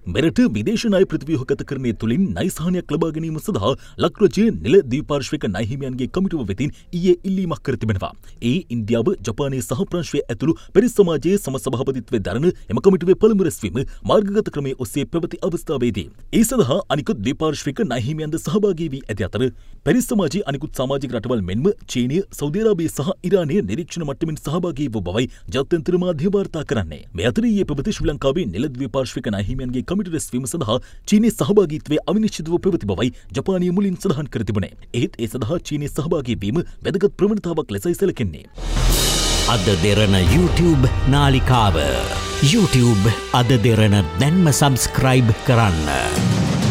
මෙරට විදේශ ණය ප්‍රතිව්‍යුහගතකරණය තුළින් ණය සහනයක් ලබා ගැනීම සඳහා ලක්රජයේ නිල ද්විපාර්ශ්වික ණය හිමියන්ගේ කමිටුව වෙතින් ඊයේ ඉල්ලීමක් කර තිබෙනවා. ඒ ඉන්දියාව, ජපානය සහ ප්‍රංශය ඇතුළු පෙරස් සමාජයේ සමසභාපතිත්වයේ දරන එම කමිටුවේ පළමු රැස්වීම මාර්ගගත ක්‍රමයේ ඔස්සේ පැවති අවස්ථාවේදී ඒ සඳහා අනිකුත් ද්විපාර්ශ්වික ණය හිමියන්ද සහභාගී වී ඇති අතර පෙරස් සමාජයේ අනිකුත් සමාජික රටවල් මෙන්ම චීනය, සෞදි අරාබිය සහ ඉරානය නිරීක්ෂණ මට්ටමින් සහභාගී වූ බවයි ජාත්‍යන්තර මාධ්‍ය වාර්තා කරන්නේ. මේ අතර ඊයේ පැවති ශ්‍රී ලංකාවේ නිල ද්විපාර්ශ්වික ණය හිමියන්ගේ කමිටු රැස්වීම සඳහා චීනයේ සහභාගීත්වය අවිනිශ්චිතව පැවති බවයි ජපානය මුලින් සඳහන් කර තිබුණේ. එහෙත් ඒ සඳහා චීනයේ සහභාගී වීම වැදගත් ප්‍රවණතාවක් ලෙසයි සැලකෙන්නේ. අද දෙරණ YouTube නාලිකාව YouTube අද දෙරණ දැන්ම සබස්ක්‍රයිබ් කරන්න.